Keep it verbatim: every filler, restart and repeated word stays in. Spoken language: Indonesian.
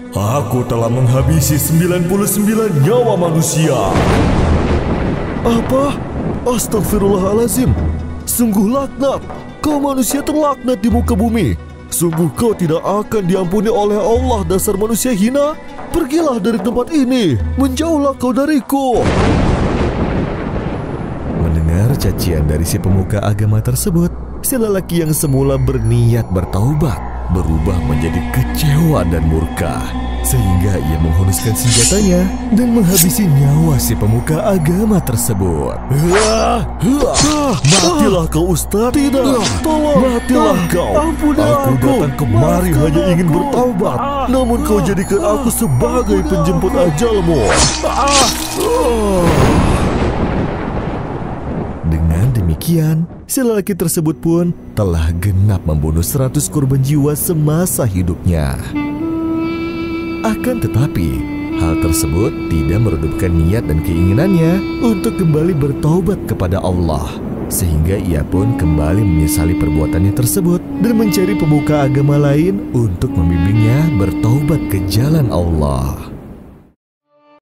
Aku telah menghabisi sembilan puluh sembilan nyawa manusia. Apa? Astagfirullahalazim. Sungguh laknat. Kau manusia terlaknat di muka bumi. Sungguh kau tidak akan diampuni oleh Allah, dasar manusia hina. Pergilah dari tempat ini. Menjauhlah kau dariku. Mendengar cacian dari si pemuka agama tersebut, si lelaki yang semula berniat bertaubat berubah menjadi kecewa dan murka, sehingga ia menghunuskan senjatanya dan menghabisi nyawa si pemuka agama tersebut. Matilah kau, Ustaz. Tidak, tolong. Matilah kau. Aku datang kemari hanya ingin bertaubat, namun kau jadikan aku sebagai penjemput ajalmu. Dengan demikian, si lelaki tersebut pun telah genap membunuh seratus korban jiwa semasa hidupnya. Akan tetapi, hal tersebut tidak meredupkan niat dan keinginannya untuk kembali bertaubat kepada Allah, sehingga ia pun kembali menyesali perbuatannya tersebut dan mencari pemuka agama lain untuk membimbingnya bertaubat ke jalan Allah.